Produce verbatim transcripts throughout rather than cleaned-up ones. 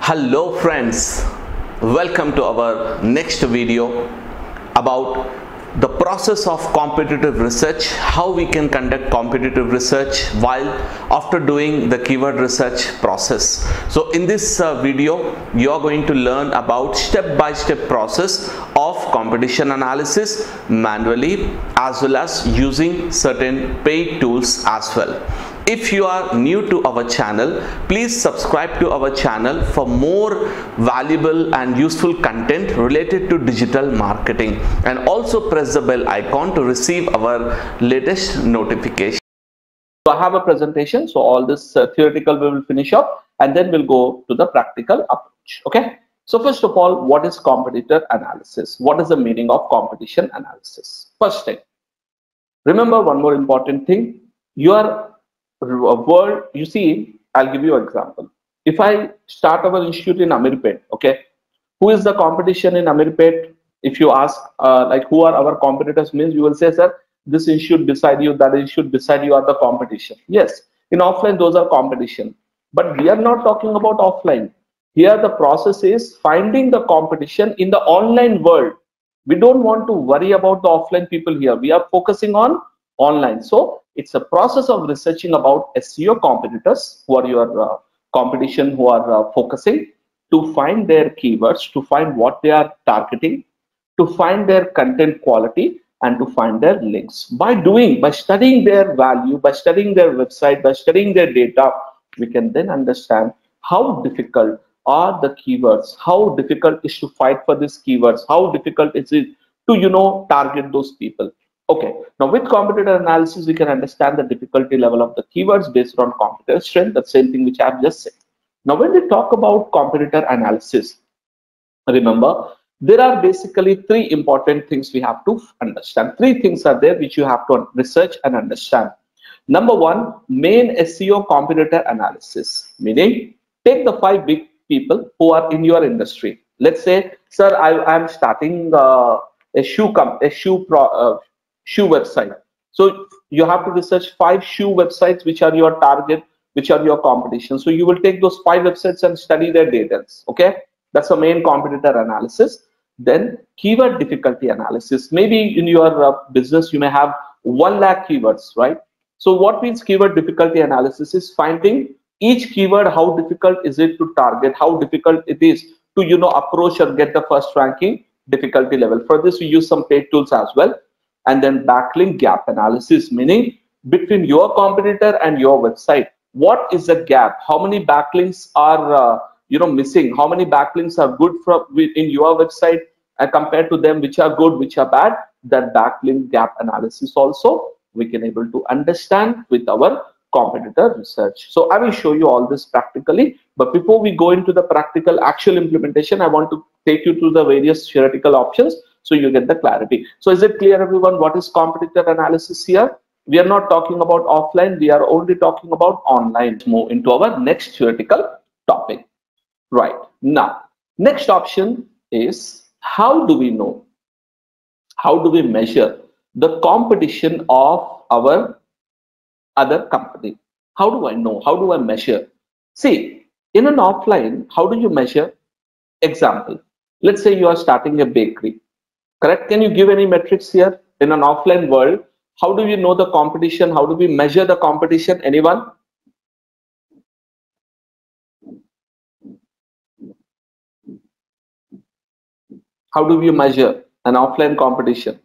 Hello friends, welcome to our next video about the process of competitive research, how we can conduct competitive research while after doing the keyword research process. So in this uh, video you are going to learn about step-by-step process of competition analysis manually as well as using certain paid tools as well. If you are new to our channel, please subscribe to our channel for more valuable and useful content related to digital marketing, and also press the bell icon to receive our latest notification. So I have a presentation, so all this uh, theoretical we will finish up and then we'll go to the practical approach. Okay. So first of all, what is competitor analysis? What is the meaning of competition analysis? First thing, remember one more important thing. You are world, you see, I'll give you an example. If I start our institute in Amirpet, okay, who is the competition in Amirpet? If you ask uh, like who are our competitors, means you will say, sir, this institute beside you, that institute beside you are the competition. Yes, in offline those are competition, but we are not talking about offline. Here the process is finding the competition in the online world. We don't want to worry about the offline people here. We are focusing on online. So it's a process of researching about S E O competitors who are your uh, competition, who are uh, focusing, to find their keywords, to find what they are targeting, to find their content quality, and to find their links. By doing, by studying their value, by studying their website, by studying their data, we can then understand how difficult are the keywords, how difficult is to fight for these keywords, how difficult is it to, you know, target those people. Okay, now with competitor analysis, we can understand the difficulty level of the keywords based on competitor strength, the same thing which I have just said. Now, when we talk about competitor analysis, remember, there are basically three important things we have to understand. Three things are there which you have to research and understand. Number one, main S E O competitor analysis, meaning take the five big people who are in your industry. Let's say, sir, I am starting uh, a shoe comp a shoe pro uh, shoe website. So you have to research five shoe websites which are your target, which are your competition. So you will take those five websites and study their data. Okay, that's the main competitor analysis. Then keyword difficulty analysis. Maybe in your uh, business you may have one lakh keywords, right? So what means keyword difficulty analysis is finding each keyword, how difficult is it to target, how difficult it is to, you know, approach or get the first ranking difficulty level. For this we use some paid tools as well. And then backlink gap analysis, meaning between your competitor and your website, what is the gap? How many backlinks are uh, you know missing? How many backlinks are good from in your website uh, compared to them, which are good, which are bad? That backlink gap analysis also we can able to understand with our competitor research. So I will show you all this practically, but before we go into the practical actual implementation, I want to take you through the various theoretical options so you get the clarity. So is it clear, everyone, what is competitor analysis here? We are not talking about offline, we are only talking about online. Let's move into our next theoretical topic. Right, now next option is, how do we know, how do we measure the competition of our other company? How do I know? How do I measure? See, in an offline, how do you measure? Example, let's say you are starting a bakery, correct? Can you give any metrics here? In an offline world, how do we know the competition? How do we measure the competition? Anyone? How do we measure an offline competition?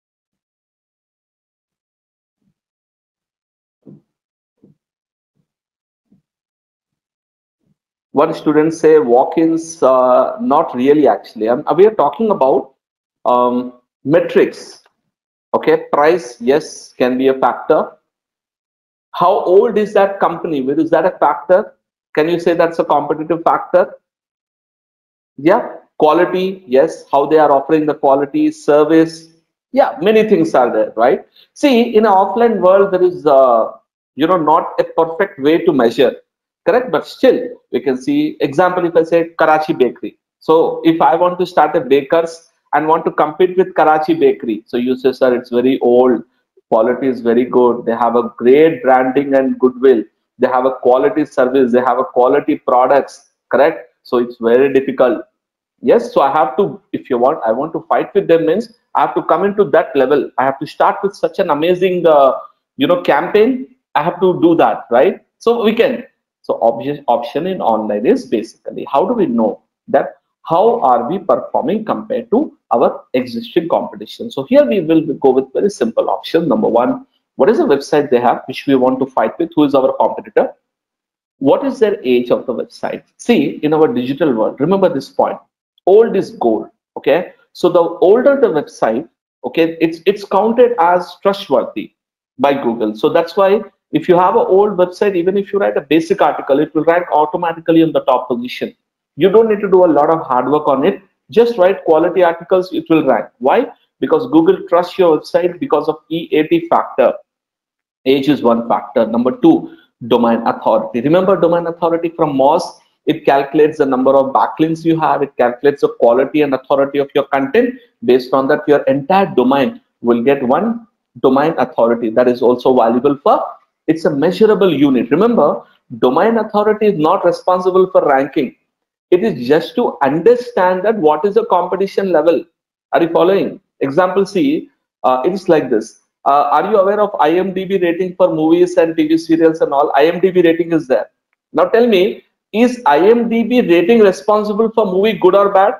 What students say, walk-ins, uh, not really actually. Um, we are talking about um, metrics. Okay, price, yes, can be a factor. How old is that company? Is that a factor? Can you say that's a competitive factor? Yeah. Quality, yes. How they are offering the quality, service. Yeah, many things are there, right? See, in an offline world, there is, uh, you know, not a perfect way to measure, correct? But still, we can see, example, if I say Karachi Bakery. So if I want to start a baker's and want to compete with Karachi Bakery, so you say, sir, it's very old, quality is very good, they have a great branding and goodwill, they have a quality service, they have a quality products, correct? So it's very difficult. Yes, so I have to, if you want, I want to fight with them means I have to come into that level. I have to start with such an amazing, uh, you know, campaign. I have to do that, right? So we can. So option option in online is basically how do we know that how are we performing compared to our existing competition? So here we will go with very simple option. Number one, what is the website they have which we want to fight with? Who is our competitor? What is their age of the website? See, in our digital world, remember this point, old is gold. Okay, so the older the website, okay, it's it's counted as trustworthy by Google. So that's why if you have an old website, even if you write a basic article, it will rank automatically in the top position. You don't need to do a lot of hard work on it. Just write quality articles, it will rank. Why? Because Google trusts your website because of E A T factor. Age is one factor. Number two, domain authority. Remember domain authority from Moz? It calculates the number of backlinks you have. It calculates the quality and authority of your content. Based on that, your entire domain will get one domain authority. That is also valuable for, it's a measurable unit. Remember, domain authority is not responsible for ranking. It is just to understand that what is the competition level. Are you following? Example C, uh, it is like this. Uh, are you aware of I M D B rating for movies and T V serials and all? I M D B rating is there. Now tell me, is I M D B rating responsible for movie good or bad?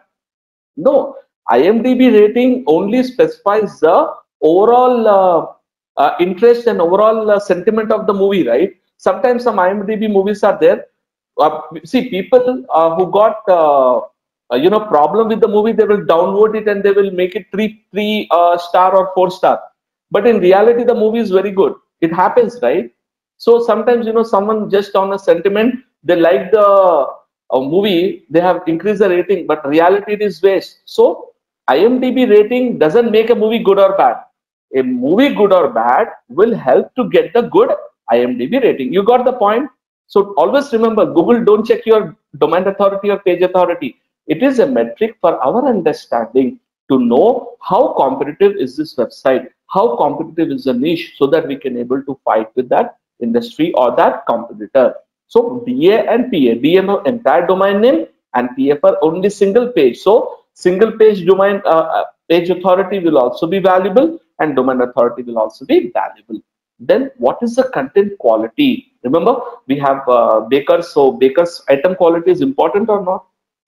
No. I M D B rating only specifies the overall uh, uh, interest and overall uh, sentiment of the movie, right? Sometimes some I M D B movies are there. Uh, see, people uh, who got uh, uh, you know problem with the movie, they will downvote it and they will make it three three uh, star or four star. But in reality, the movie is very good. It happens, right? So sometimes, you know, someone just on a sentiment, they like the uh, movie, they have increased the rating, but reality it is waste. So I M D B rating doesn't make a movie good or bad. A movie good or bad will help to get the good I M D B rating. You got the point? So always remember, Google don't check your domain authority or page authority. It is a metric for our understanding to know how competitive is this website, how competitive is the niche, so that we can able to fight with that industry or that competitor. So D A and P A, D A for entire domain name and P A for only single page. So single page domain uh, page authority will also be valuable and domain authority will also be valuable. Then what is the content quality? Remember, we have uh, bakers. So bakers item quality is important or not?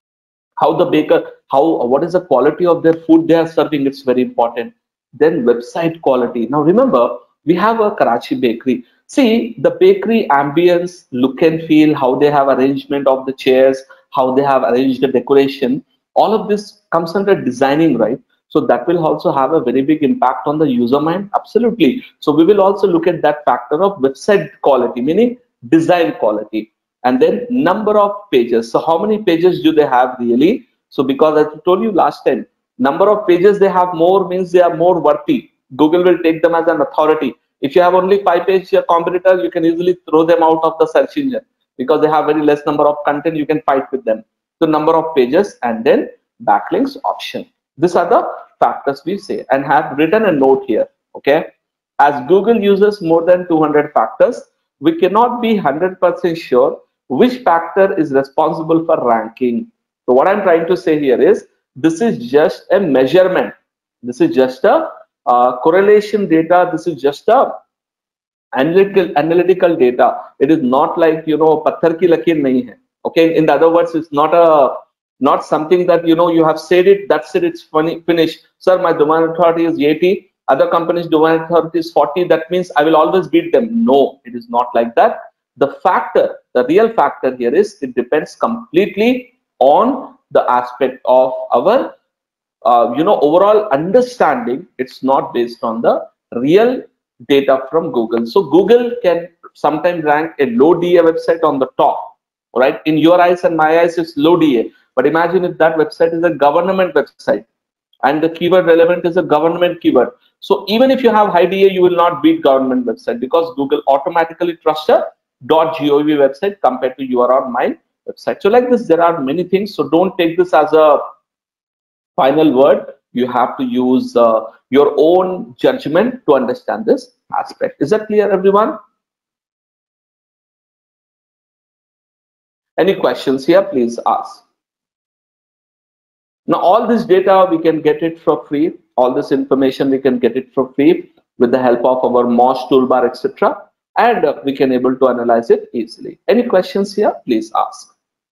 How the baker, how what is the quality of their food they are serving? It's very important. Then website quality. Now remember, we have a Karachi bakery. See the bakery ambience, look and feel, how they have arrangement of the chairs, how they have arranged the decoration. All of this comes under designing, right? So that will also have a very big impact on the user mind. Absolutely. So we will also look at that factor of website quality, meaning design quality. And then number of pages. So how many pages do they have really? So because I told you last time, number of pages they have more means they are more worthy. Google will take them as an authority. If you have only five page competitor, you can easily throw them out of the search engine because they have very less number of content. You can fight with them. So number of pages and then backlinks option. These are the factors we say, and have written a note here. Okay, as Google uses more than two hundred factors, we cannot be one hundred percent sure which factor is responsible for ranking. So what I'm trying to say here is, this is just a measurement. This is just a uh, correlation data. This is just a analytical analytical data. It is not like, you know, patthar ki lakir nahi hai. Okay, in other words, it's not a not something that, you know, you have said it, that's it, it's funny, finished. Sir, my domain authority is eighty, other companies domain authority is forty, that means I will always beat them. No, it is not like that. The factor, the real factor here is, it depends completely on the aspect of our uh, you know overall understanding. It's not based on the real data from Google. So Google can sometimes rank a low D A website on the top, right? In your eyes and my eyes, it's low D A. But imagine if that website is a government website and the keyword relevant is a government keyword. So even if you have high D A, you will not beat government website because Google automatically trusts a .gov website compared to your or my website. So like this, there are many things. So don't take this as a final word. You have to use uh, your own judgment to understand this aspect. Is that clear, everyone? Any questions here? Please ask. Now, all this data, we can get it for free. All this information, we can get it for free with the help of our Moz toolbar, et cetera. And uh, we can able to analyze it easily. Any questions here? Please ask.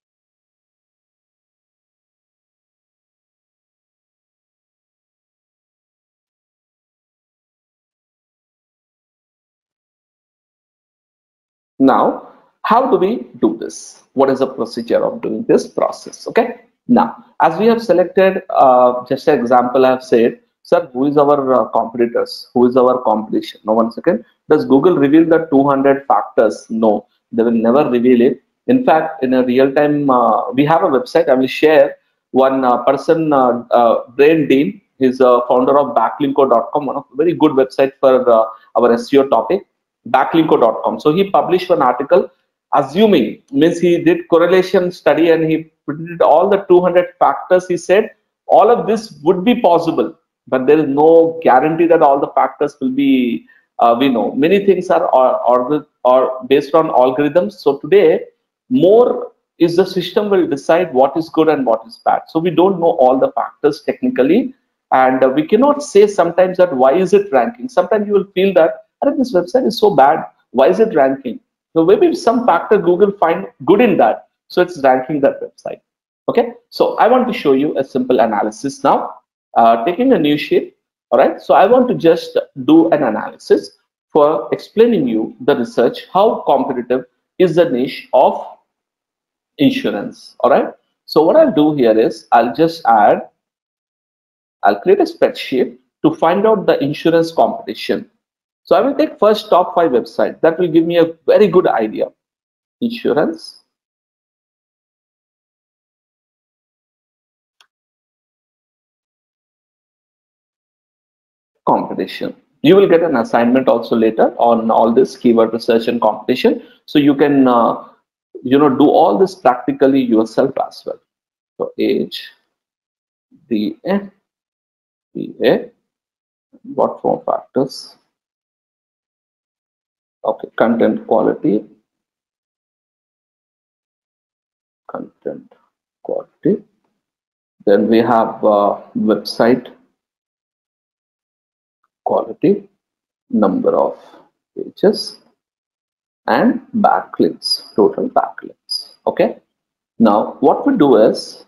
Now, how do we do this? What is the procedure of doing this process? Okay. Now, as we have selected, uh, just an example, I have said, sir, who is our uh, competitors? Who is our competition? Now, one second. Does Google reveal the two hundred factors? No, they will never reveal it. In fact, in a real time, uh, we have a website. I will share one uh, person, uh, uh, Brain Dean. He's a founder of backlinko dot com, one of a very good website for uh, our S E O topic. backlinko dot com. So he published one article assuming, means he did correlation study and he predicted all the two hundred factors. He said all of this would be possible, but there is no guarantee that all the factors will be, uh, we know many things are or, or, or based on algorithms. So today more is the system will decide what is good and what is bad. So we don't know all the factors technically, and uh, we cannot say sometimes that why is it ranking. Sometimes you will feel that this website is so bad, why is it ranking? So maybe some factor Google find good in that, so it's ranking that website. Okay, so I want to show you a simple analysis now. Uh, taking a new sheet. All right, so I want to just do an analysis for explaining you the research, how competitive is the niche of insurance. All right, so what I'll do here is I'll just add, I'll create a spreadsheet to find out the insurance competition. So I will take first top five websites. That will give me a very good idea. Insurance. Competition. You will get an assignment also later on all this keyword research and competition. So you can, uh, you know, do all this practically yourself as well. So age, D A, D A, what four factors? Okay, content quality, content quality. Then we have uh, website quality, number of pages, and backlinks, total backlinks. Okay. Now, what we do is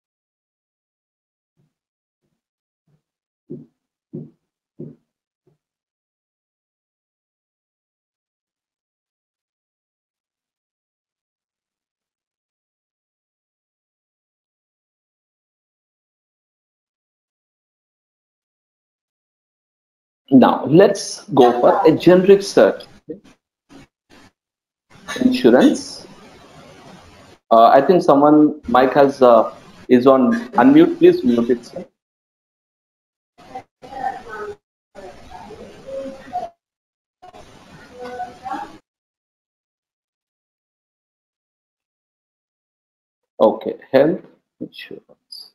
now let's go for a generic search. Insurance. Uh, I think someone mic has uh, is on unmute. Please mute it, sir. Okay, health insurance.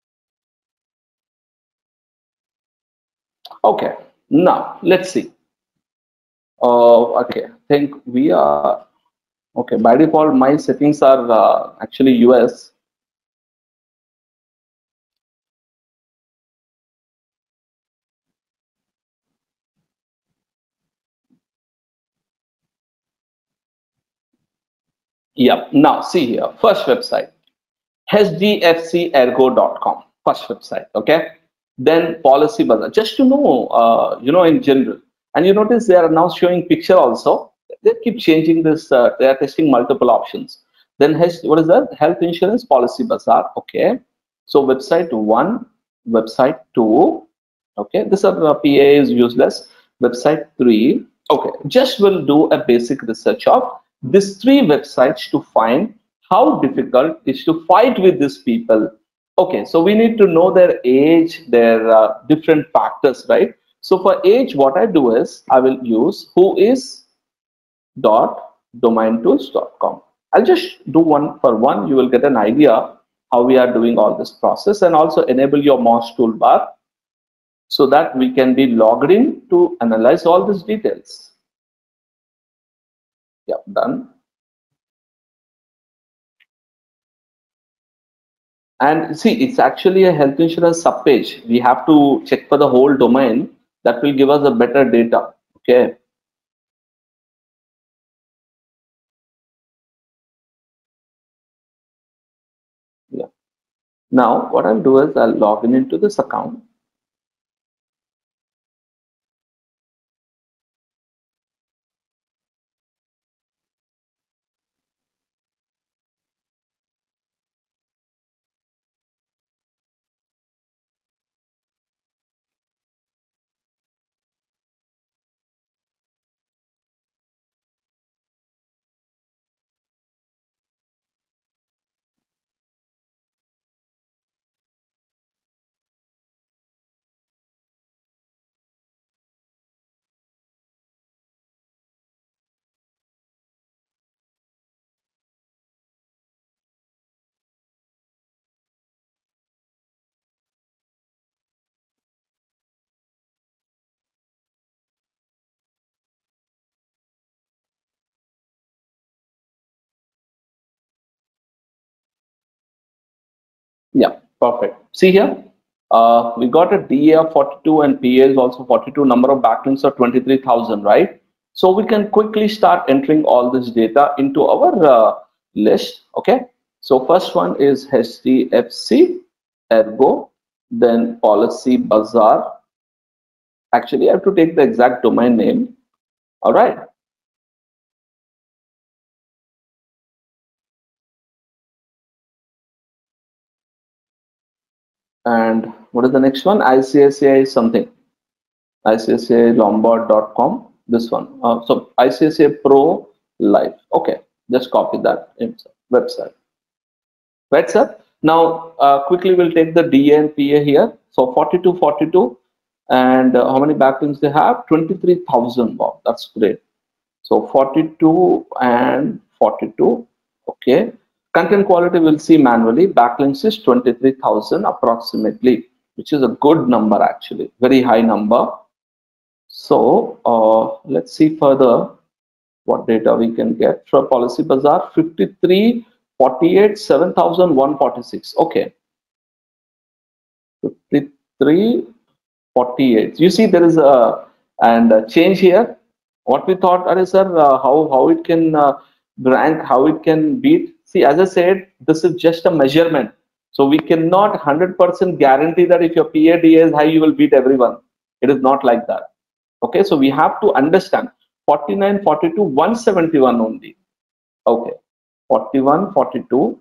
Okay, now let's see. Uh, okay, I think we are okay. By default, my settings are uh, actually U S. Yep. Now see here, first website, H D F C ergo dot com. First website. Okay. Then Policy Bazaar. Just to know, uh, you know, in general. And you notice they are now showing picture also. They keep changing this. Uh, they are testing multiple options. Then H, what is that? Health Insurance Policy Bazaar. Okay. So website one, website two. Okay. This are uh, P A is useless. Website three. Okay. Just will do a basic research of these three websites to find how difficult it is to fight with these people. Okay, so we need to know their age, their uh, different factors, right? So for age, what I do is I will use who is dot domain tools dot com. I'll just do one for one. You will get an idea how we are doing all this process, and also enable your Moz toolbar so that we can be logged in to analyze all these details. Yeah, done. And see, it's actually a health insurance subpage. We have to check for the whole domain. That will give us a better data. Okay. Yeah. Now, what I'll do is I'll log in into this account. Yeah, perfect. See here, uh, we got a D A of forty-two and P A is also forty-two. Number of backlinks are twenty-three thousand, right? So we can quickly start entering all this data into our uh, list. Okay. So first one is H D F C Ergo, then Policy Bazaar. Actually, I have to take the exact domain name. All right. And what is the next one? I C I C I something. I C I C I Lombard dot com. This one. Uh, so I C I C I Pro Life. Okay, just copy that website. Right, sir? Now, uh, quickly we'll take the D A and P A here. So forty-two, forty-two, and uh, how many backlinks they have? twenty-three thousand. Wow, that's great. So forty-two and forty-two. Okay. Content quality we'll see manually. Backlinks is twenty-three thousand approximately, which is a good number actually, very high number. So uh, let's see further what data we can get from Policy Bazaar. Fifty-three, forty-eight, seven thousand one hundred forty-six. Okay. Fifty-three, forty-eight. You see there is a and a change here. What we thought, are sir, uh, how how it can uh, rank, how it can beat. See, as I said, this is just a measurement. So we cannot one hundred percent guarantee that if your P A D A is high, you will beat everyone. It is not like that. Okay, so we have to understand forty-nine, forty-two, one seventy-one only. Okay, forty-one, forty-two.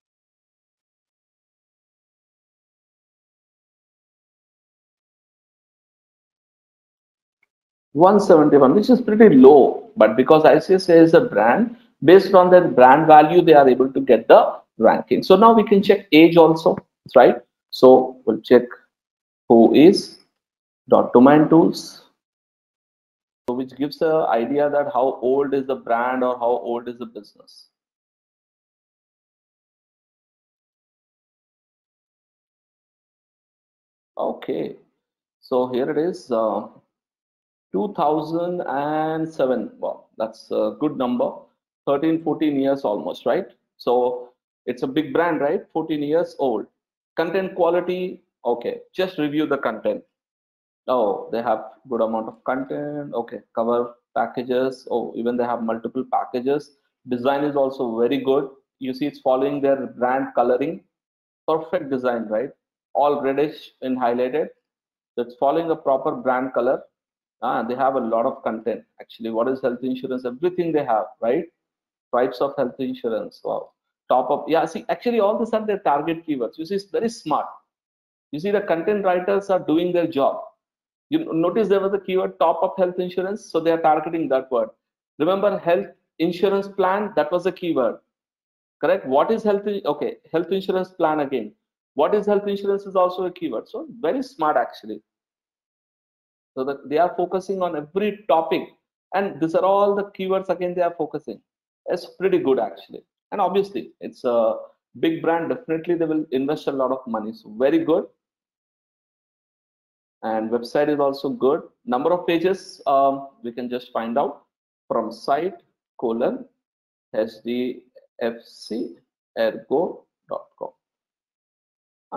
one seventy-one, which is pretty low, but because I C I C I is a brand, based on their brand value, they are able to get the ranking. So now we can check age also, right? So we'll check who is dot domain tools, so which gives a idea that how old is the brand or how old is the business. Okay, so here it is, uh, two thousand seven. Wow, that's a good number. thirteen, fourteen years almost, right? So it's a big brand, right? fourteen years old. Content quality, okay, just review the content. Oh, they have good amount of content. Okay, cover packages. Oh, even they have multiple packages. Design is also very good. You see, it's following their brand coloring. Perfect design, right? All reddish and highlighted. So it's following a proper brand color. Ah, they have a lot of content. Actually, what is health insurance? Everything they have, right? Types of health insurance. Wow. Top up. Yeah, see, actually, all these are their target keywords. You see, it's very smart. You see, the content writers are doing their job. You notice there was a keyword top up health insurance, so they are targeting that word. Remember, health insurance plan, that was a keyword. Correct? What is health? Okay, health insurance plan again. What is health insurance is also a keyword. So very smart actually. So that they are focusing on every topic, and these are all the keywords again they are focusing. It's pretty good actually. And obviously it's a big brand, definitely they will invest a lot of money, so very good. And website is also good. Number of pages, um, we can just find out from site colon hdfcergo dot com.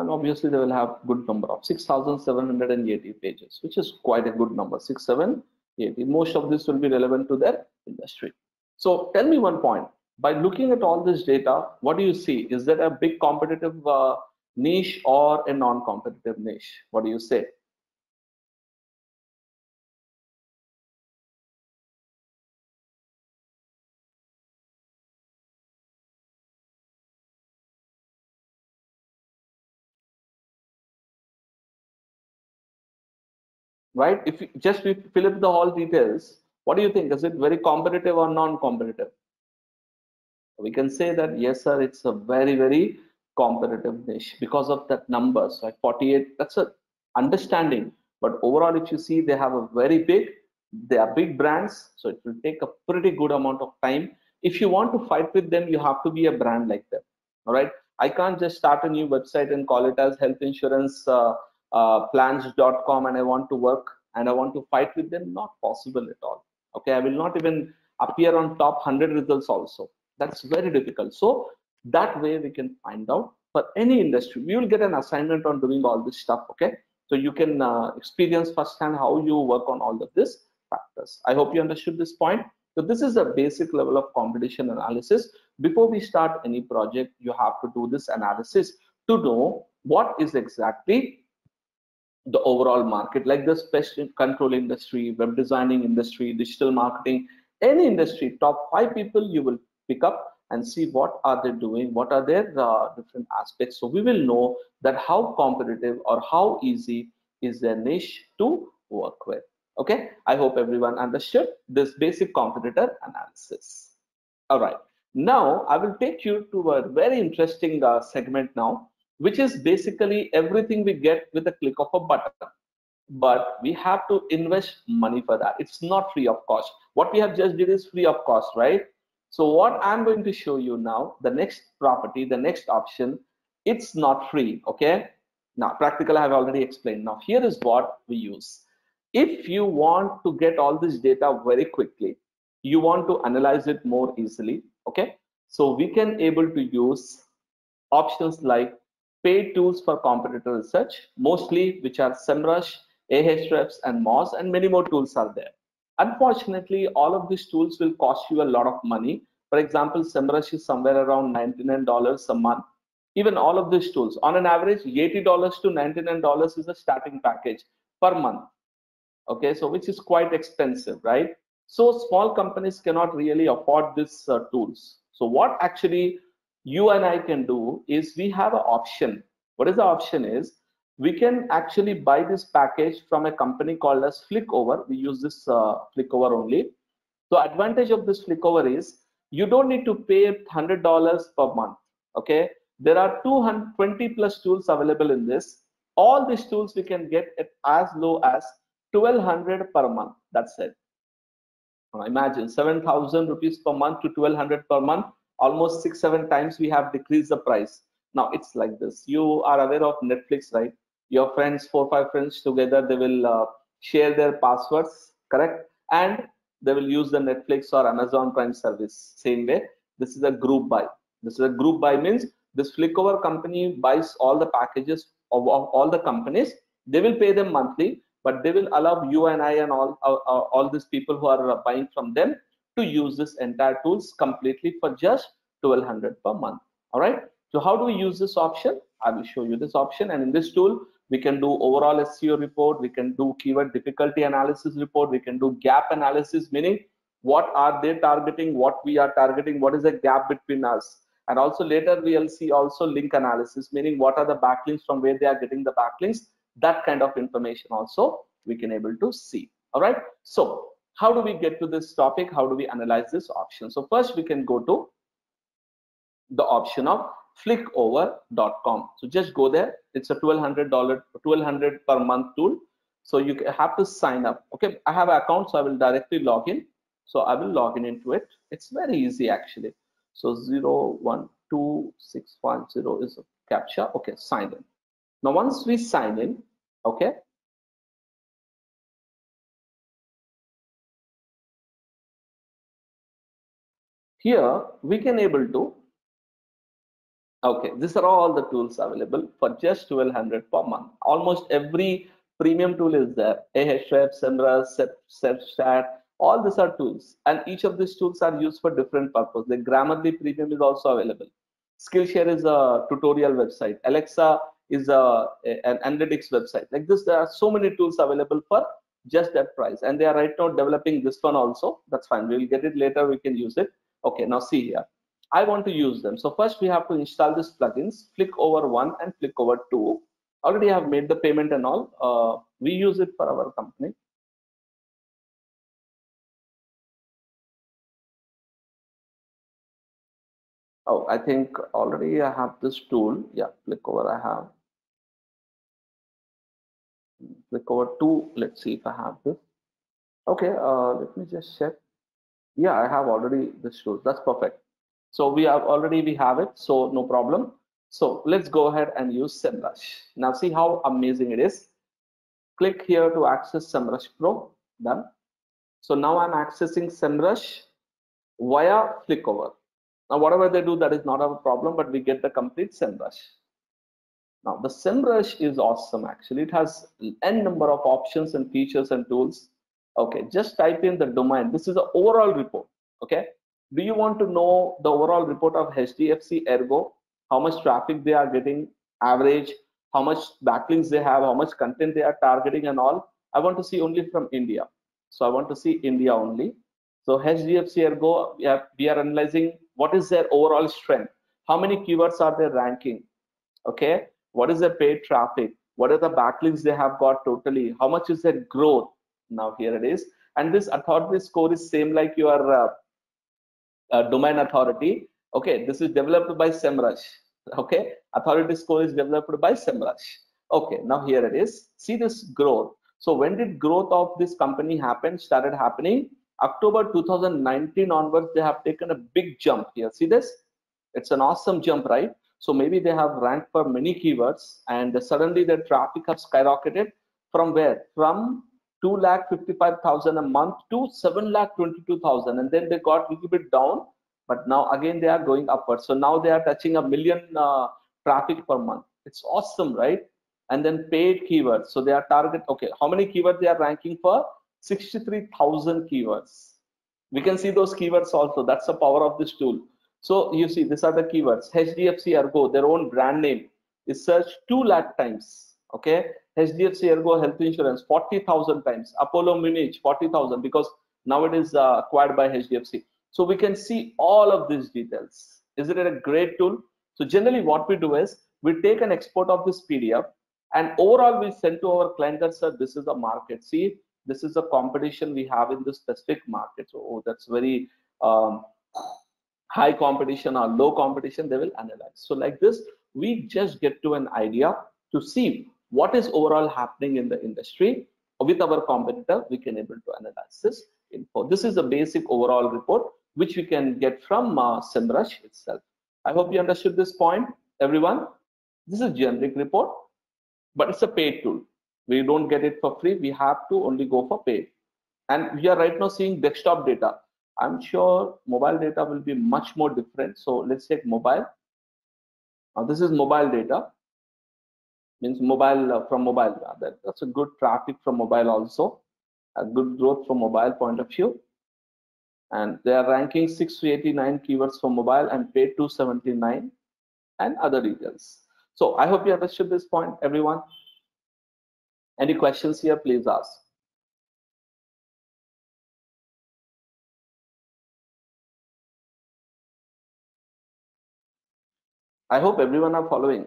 and obviously they will have good number of six thousand seven hundred eighty pages, which is quite a good number. six seven eighty. Most of this will be relevant to their industry. So tell me one point. By looking at all this data, what do you see? Is there a big competitive uh, niche or a non-competitive niche? What do you say? Right? If you just we fill up the all details, what do you think? Is it very competitive or non-competitive? We can say that yes, sir, it's a very, very competitive niche because of that numbers, like forty-eight. That's a understanding. But overall, if you see, they have a very big, they are big brands, so it will take a pretty good amount of time. If you want to fight with them, you have to be a brand like them. All right. I can't just start a new website and call it as health insurance uh, uh, plans dot com and I want to work and I want to fight with them. Not possible at all. Okay. I will not even appear on top one hundred results also. That's very difficult. So that way we can find out for any industry. We will get an assignment on doing all this stuff. Okay. So you can uh, experience firsthand how you work on all of this factors. I hope you understood this point. So this is a basic level of competition analysis. Before we start any project, you have to do this analysis to know what is exactly the overall market, like the pest control industry, web designing industry, digital marketing, any industry, top five people you will pick up and see what are they doing, what are their uh, different aspects. So we will know that how competitive or how easy is their niche to work with. Okay, I hope everyone understood this basic competitor analysis. All right, now I will take you to a very interesting uh, segment now, which is basically everything we get with a click of a button. But we have to invest money for that. It's not free of cost. What we have just did is free of cost, right? So what I'm going to show you now, the next property, the next option, it's not free, okay? Now, practical I have already explained. Now, here is what we use. If you want to get all this data very quickly, you want to analyze it more easily, okay? So we can able to use options like paid tools for competitor research, mostly which are SEMrush, Ahrefs, and Moz, and many more tools are there. Unfortunately, all of these tools will cost you a lot of money. For example, SEMrush is somewhere around ninety-nine dollars a month. Even all of these tools, on an average, eighty dollars to ninety-nine dollars is a starting package per month. Okay, so which is quite expensive, right? So small companies cannot really afford these uh, tools. So what actually you and I can do is we have an option. What is the option is we can actually buy this package from a company called as Flickover. We use this uh, Flickover only. So advantage of this Flickover is you don't need to pay one hundred dollars per month. Okay, there are two hundred twenty plus tools available in this. All these tools we can get at as low as twelve hundred per month. That's it. Now imagine seven thousand rupees per month to twelve hundred per month, almost six seven times we have decreased the price. Now it's like this. You are aware of Netflix, right? Your friends, four five friends together, they will uh, share their passwords, correct? And they will use the Netflix or Amazon Prime service. Same way, this is a group buy. This is a group buy means this Flickover company buys all the packages of, of all the companies. They will pay them monthly, but they will allow you and I and all uh, uh, all these people who are uh, buying from them to use this entire tools completely for just twelve hundred per month. All right. So how do we use this option? I will show you this option, and in this tool we can do overall S E O report, we can do keyword difficulty analysis report, we can do gap analysis, meaning what are they targeting, what we are targeting, what is the gap between us. And also later we'll see also link analysis, meaning what are the backlinks from where they are getting the backlinks. That kind of information also we can able to see. All right. So how do we get to this topic? How do we analyze this option? So first we can go to the option of flickover dot com. So just go there. It's a twelve hundred dollars, twelve hundred per month tool. So you have to sign up. Okay, I have an account, so I will directly log in. So I will log in into it. It's very easy actually. So zero one two six five zero is a captcha. Okay, sign in. Now once we sign in, okay, here we can able to Okay, these are all the tools available for just twelve hundred per month. Almost every premium tool is there. Ahrefs, Semrush, Cepstat, all these are tools, and each of these tools are used for different purpose. The Grammarly Premium is also available. Skillshare is a tutorial website. Alexa is a, an analytics website. Like this, there are so many tools available for just that price, and they are right now developing this one also. That's fine. We will get it later. We can use it. Okay, now see here. I want to use them. So first we have to install these plugins, flick over one and flick over two. Already I have made the payment and all. Uh, we use it for our company. Oh, I think already I have this tool. Yeah, flick over I have. Flick over two. Let's see if I have this. Okay, uh, let me just check. Yeah, I have already this tool. That's perfect. So we have already we have it. So no problem. So let's go ahead and use Semrush. Now see how amazing it is. Click here to access Semrush Pro. Done. So now I'm accessing Semrush via Flickover. Now whatever they do, that is not our problem, but we get the complete Semrush. Now the Semrush is awesome actually. It has n number of options and features and tools. Okay, just type in the domain. This is the overall report. Okay, do you want to know the overall report of H D F C Ergo? How much traffic they are getting, average, how much backlinks they have, how much content they are targeting and all? I want to see only from India. So I want to see India only. So H D F C Ergo, we, have, we are analyzing what is their overall strength. How many keywords are they ranking? Okay, what is their paid traffic? What are the backlinks they have got totally? How much is their growth? Now here it is. And this authority score is same like your uh, uh, domain authority. Okay, this is developed by Semrush. Okay, authority score is developed by Semrush. Okay, now here it is. See this growth. So when did growth of this company happen? Started happening October two thousand nineteen onwards. They have taken a big jump here. See this? It's an awesome jump, right? So maybe they have ranked for many keywords, and suddenly their traffic has skyrocketed from where? From two lakh fifty-five thousand a month to seven lakh twenty-two thousand, and then they got a little bit down, but now again they are going upwards. So now they are touching a million uh, traffic per month. It's awesome, right? And then paid keywords. So they are target. Okay, how many keywords they are ranking for? sixty-three thousand keywords. We can see those keywords also. That's the power of this tool. So you see, these are the keywords. H D F C Ergo, their own brand name, is searched two lakh times. Okay, H D F C Ergo Health Insurance forty thousand times. Apollo Munich forty thousand, because now it is uh, acquired by H D F C. So we can see all of these details. Isn't it a great tool? So generally what we do is we take an export of this P D F, and overall we send to our client that, sir, this is the market. See, this is the competition we have in this specific market. So oh, that's very um, high competition or low competition, they will analyze. So like this, we just get to an idea to see what is overall happening in the industry. With our competitor, we can able to analyze this info. This is a basic overall report which we can get from uh, Semrush itself. I hope you understood this point, everyone. This is a generic report, but it's a paid tool. We don't get it for free. We have to only go for paid. And we are right now seeing desktop data. I'm sure mobile data will be much more different. So let's take mobile. Now this is mobile data. Means mobile uh, from mobile. That, that's a good traffic from mobile also. A good growth from mobile point of view. And they are ranking six to eighty-nine keywords for mobile and paid two seventy-nine and other details. So I hope you understood this point, everyone. Any questions here, please ask. I hope everyone are following.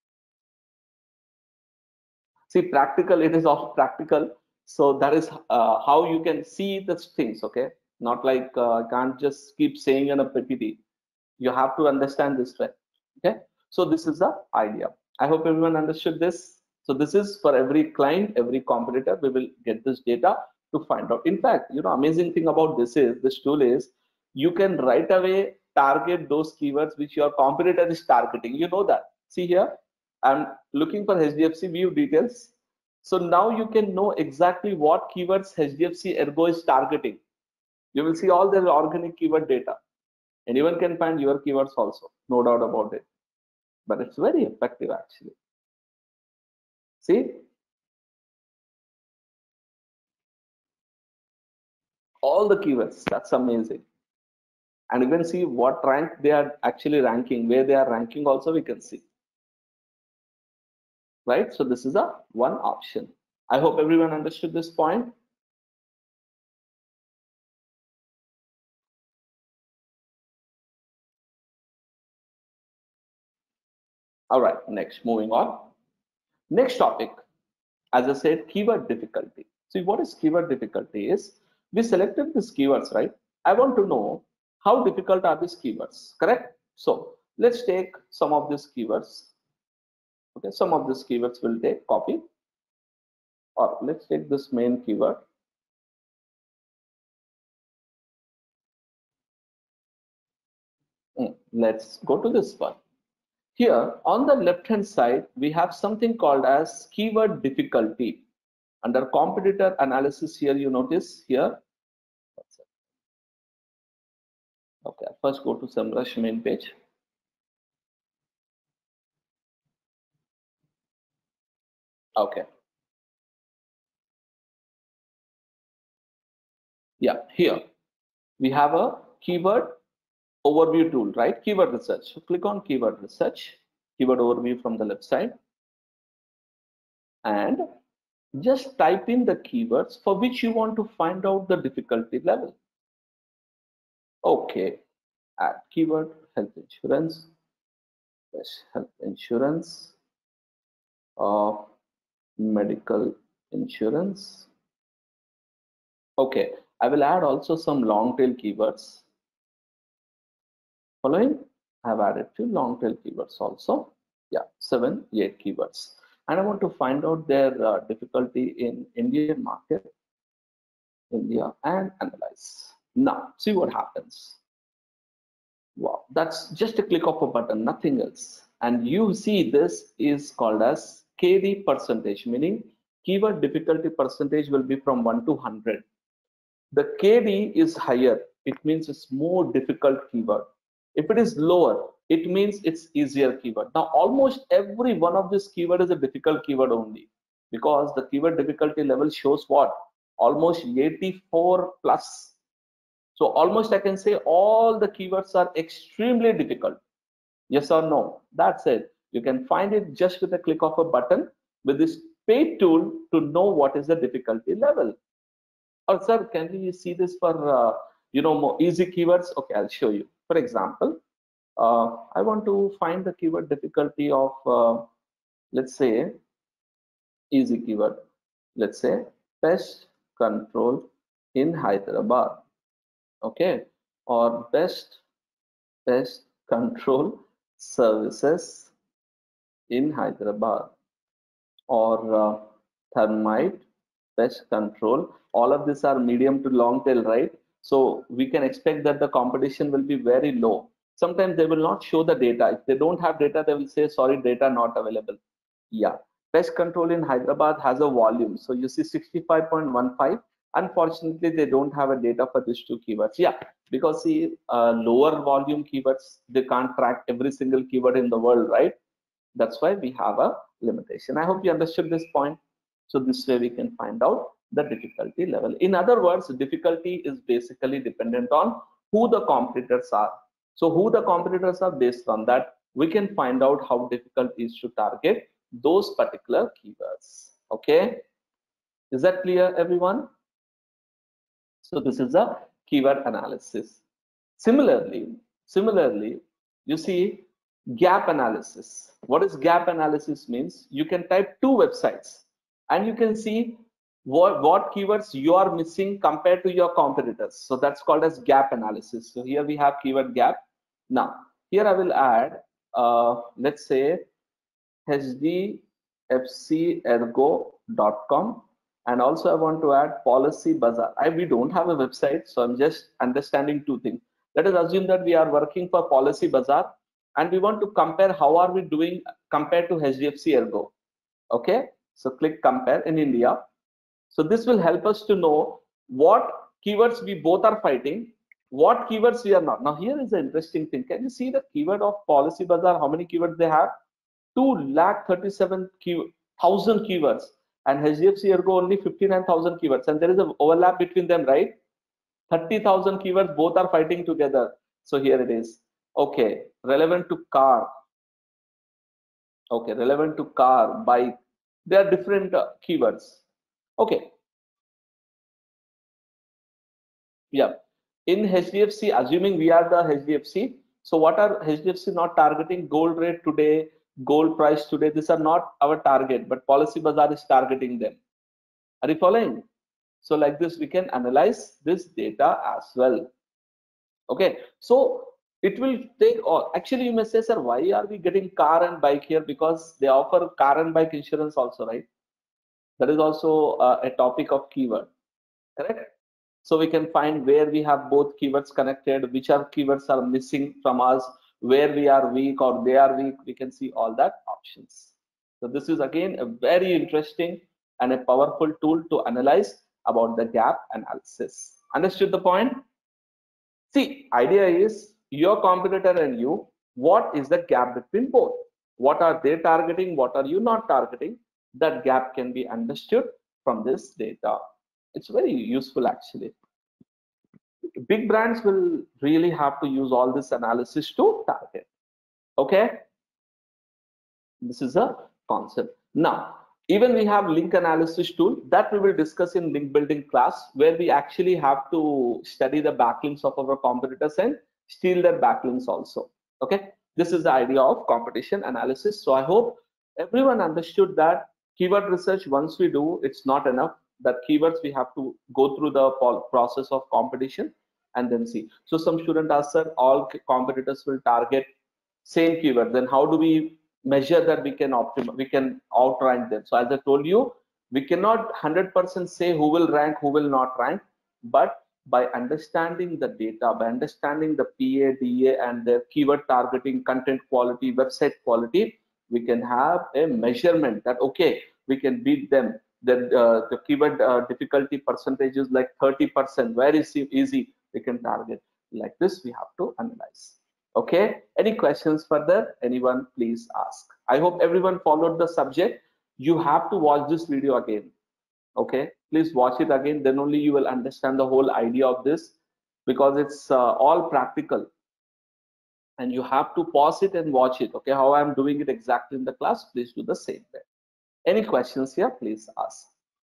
See, practical, it is all practical. So that is uh, how you can see the things, okay? Not like uh, I can't just keep saying in a P P T. You have to understand this way, okay? So this is the idea. I hope everyone understood this. So this is for every client, every competitor, we will get this data to find out. In fact, you know, amazing thing about this is, this tool is, you can right away target those keywords which your competitor is targeting. You know that. See here, I'm looking for H D F C view details. So now you can know exactly what keywords H D F C Ergo is targeting. You will see all their organic keyword data. Anyone can find your keywords also, no doubt about it. but it's very effective actually. See, all the keywords, that's amazing. And you can see what rank they are actually ranking, where they are ranking also we can see, right? So this is a one option. I hope everyone understood this point. All right, next, moving on. Next topic, as I said, keyword difficulty. See, what is keyword difficulty is, we selected these keywords, right? I want to know how difficult are these keywords, correct? So let's take some of these keywords. Okay, some of these keywords will take copy, or let's take this main keyword. Mm, let's go to this one. Here on the left hand side, we have something called as keyword difficulty. Under competitor analysis, here you notice here. Okay, first go to SEMrush main page. Okay. Yeah, here we have a keyword overview tool, right? Keyword research. So click on keyword research, keyword overview from the left side, and just type in the keywords for which you want to find out the difficulty level. Okay, add keyword health insurance, yes, health insurance, uh, medical insurance. Okay, I will add also some long tail keywords. Following, I have added few long tail keywords also. Yeah, seven, eight keywords. And I want to find out their uh, difficulty in Indian market, India, and analyze. Now, see what happens. Wow, that's just a click of a button, nothing else. And you see this is called as K D percentage, meaning keyword difficulty percentage will be from one to one hundred. The K D is higher, it means it's more difficult keyword. If it is lower, it means it's easier keyword. Now, almost every one of this keyword is a difficult keyword only, because the keyword difficulty level shows what? Almost eighty-four plus. So almost I can say all the keywords are extremely difficult. Yes or no? That's it. You can find it just with a click of a button with this paid tool to know what is the difficulty level. Oh, sir, can we see this for uh, you know, more easy keywords? Okay, I'll show you. For example, uh, I want to find the keyword difficulty of uh, let's say easy keyword. Let's say pest control in Hyderabad. Okay, or best pest control services in Hyderabad, or uh, termite pest control. All of these are medium to long tail, right? So we can expect that the competition will be very low. Sometimes they will not show the data. If they don't have data, they will say, sorry, data not available. Yeah, pest control in Hyderabad has a volume. So you see sixty-five point one five. Unfortunately, they don't have a data for these two keywords. Yeah, because see, uh, lower volume keywords, they can't track every single keyword in the world, right? That's why we have a limitation. I hope you understood this point. So this way we can find out the difficulty level. In other words, difficulty is basically dependent on who the competitors are. So who the competitors are, based on that, we can find out how difficult it is to target those particular keywords. Okay, is that clear, everyone? So this is a keyword analysis. Similarly, similarly, you see gap analysis. What is gap analysis means? You can type two websites and you can see what, what keywords you are missing compared to your competitors. So that's called as gap analysis. So here we have keyword gap. Now, here I will add, uh, let's say H D F C ergo dot com, and also I want to add Policy Bazaar. I, we don't have a website, so I'm just understanding two things. Let us assume that we are working for Policy Bazaar and we want to compare how are we doing compared to H D F C Ergo. Okay, so click compare in India. So this will help us to know what keywords we both are fighting What keywords we are not. Now here is the interesting thing. Can you see the keyword of Policy Bazaar? How many keywords they have? two lakh thirty-seven thousand keywords, and H D F C Ergo only fifty-nine thousand keywords, and there is an overlap between them, right? thirty thousand keywords, both are fighting together. So here it is. Okay, relevant to car. Okay, relevant to car, bike. They are different uh, keywords. Okay. Yeah. In H D F C, assuming we are the H D F C, so what are H D F C not targeting? Gold rate today, gold price today. These are not our target, but Policy Bazaar is targeting them. Are you following? So like this, we can analyze this data as well. Okay, so it will take all. Actually, you may say, sir, why are we getting car and bike here? Because they offer car and bike insurance also, right? That is also uh, a topic of keyword, correct? So we can find where we have both keywords connected, which are keywords are missing from us, where we are weak or they are weak. We can see all that options. So this is again a very interesting and a powerful tool to analyze about the gap analysis. Understood the point? See, idea is your competitor and you, what is the gap between both? What are they targeting? What are you not targeting? That gap can be understood from this data. It's very useful actually. Big brands will really have to use all this analysis to target. Okay, this is a concept. Now, even we have link analysis tool that we will discuss in link building class, where we actually have to study the backlinks of our competitors and steal their backlinks also. Okay, this is the idea of competition analysis. So I hope everyone understood that keyword research, once we do, it's not enough. That keywords we have to go through the process of competition and then see. So some student asked, sir, all competitors will target same keyword, then how do we measure that we can optimize, we can outrank them? So as I told you, we cannot one hundred percent say who will rank, who will not rank, but by understanding the data, by understanding the P A, D A and their keyword targeting, content quality, website quality, we can have a measurement that okay, we can beat them. The, uh, the keyword uh, difficulty percentage is like thirty percent, very easy, we can target. Like this we have to analyze. Okay, any questions further? Anyone, please ask. I hope everyone followed the subject. You have to watch this video again. Okay, please watch it again, then only you will understand the whole idea of this, because it's uh, all practical and you have to pause it and watch it. Okay, how I'm doing it exactly in the class, please do the same way. Any questions here, please ask.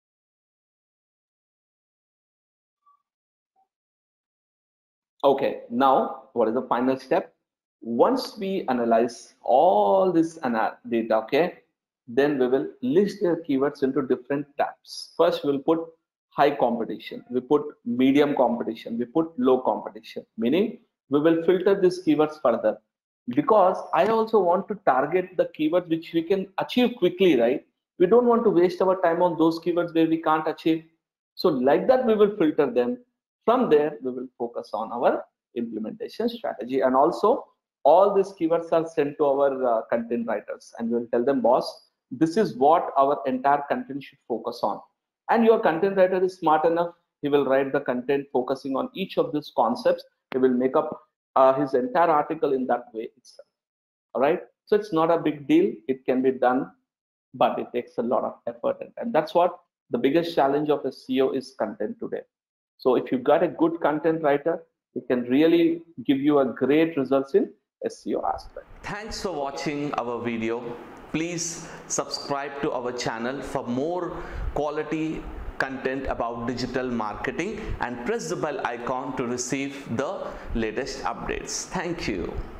Okay, now what is the final step? Once we analyze all this data, okay, then we will list their keywords into different tabs. First, we'll put high competition, we put medium competition, we put low competition, meaning we will filter these keywords further, because I also want to target the keywords which we can achieve quickly, right? We don't want to waste our time on those keywords where we can't achieve. So like that, we will filter them. From there, we will focus on our implementation strategy. And also, all these keywords are sent to our uh, content writers, and we will tell them, boss, this is what our entire content should focus on. And your content writer is smart enough, he will write the content focusing on each of these concepts. He will make up uh, his entire article in that way itself. All right. So it's not a big deal. It can be done, but it takes a lot of effort. And that's what the biggest challenge of S E O is, content today. So if you've got a good content writer, it can really give you a great results in S E O aspect. Thanks for watching our video. Please subscribe to our channel for more quality content about digital marketing and press the bell icon to receive the latest updates. Thank you.